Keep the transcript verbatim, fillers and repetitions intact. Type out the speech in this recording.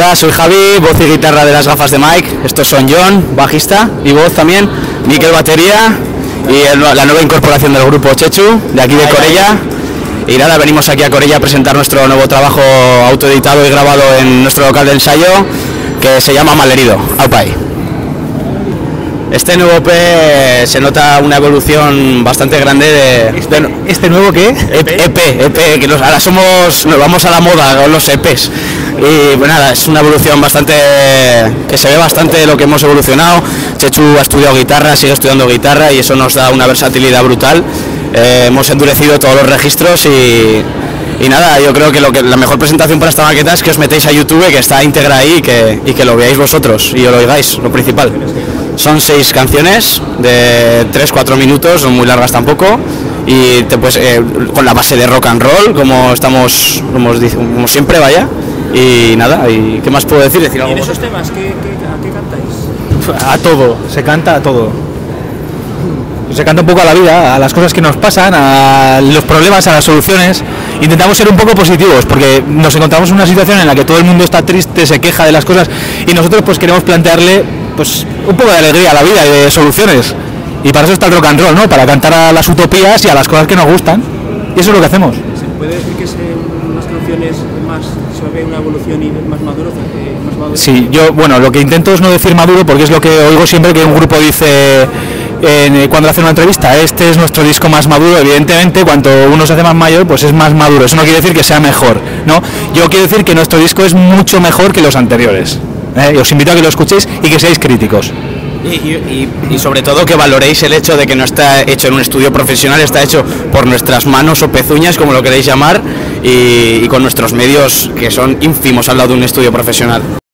Hola, soy Javi, voz y guitarra de Las Gafas de Mike. Estos son John, bajista y voz también, Miquel, batería, y el, la nueva incorporación del grupo Chechu, de aquí de Corella. Y nada, venimos aquí a Corella a presentar nuestro nuevo trabajo autoeditado y grabado en nuestro local de ensayo, que se llama Malherido. Aupai. Este nuevo E P se nota una evolución bastante grande de... ¿Este, de, ¿este nuevo qué? E P, E P, E P, que nos, ahora somos, nos vamos a la moda con los E Ps. Y pues nada, es una evolución bastante, que se ve bastante de lo que hemos evolucionado. Chechu ha estudiado guitarra, sigue estudiando guitarra y eso nos da una versatilidad brutal. Eh, hemos endurecido todos los registros y... Y nada, yo creo que, lo que la mejor presentación para esta maqueta es que os metéis a YouTube, que está íntegra ahí y que, y que lo veáis vosotros y lo oigáis, lo principal. Son seis canciones de tres cuatro minutos, no muy largas tampoco, y te, pues, eh, con la base de rock and roll, como estamos, como, como siempre, vaya. Y nada, ¿y qué más puedo decir? ¿Decir algo? ¿Y en esos temas qué, qué, a qué cantáis? A todo, se canta a todo. Se canta un poco a la vida, a las cosas que nos pasan, a los problemas, a las soluciones. Intentamos ser un poco positivos porque nos encontramos en una situación en la que todo el mundo está triste, se queja de las cosas y nosotros pues queremos plantearle pues un poco de alegría a la vida y de soluciones. Y para eso está el rock and roll, ¿no? Para cantar a las utopías y a las cosas que nos gustan. Y eso es lo que hacemos. ¿Se puede decir que en las canciones más se ve una evolución y más maduro? Más maduro? Sí, yo, bueno, lo que intento es no decir maduro porque es lo que oigo siempre que un grupo dice... En, cuando hacen una entrevista, este es nuestro disco más maduro. Evidentemente, cuanto uno se hace más mayor, pues es más maduro. Eso no quiere decir que sea mejor, ¿no? Yo quiero decir que nuestro disco es mucho mejor que los anteriores, ¿eh? Y os invito a que lo escuchéis y que seáis críticos. Y, y, y sobre todo que valoréis el hecho de que no está hecho en un estudio profesional, está hecho por nuestras manos o pezuñas, como lo queréis llamar, y, y con nuestros medios que son ínfimos al lado de un estudio profesional.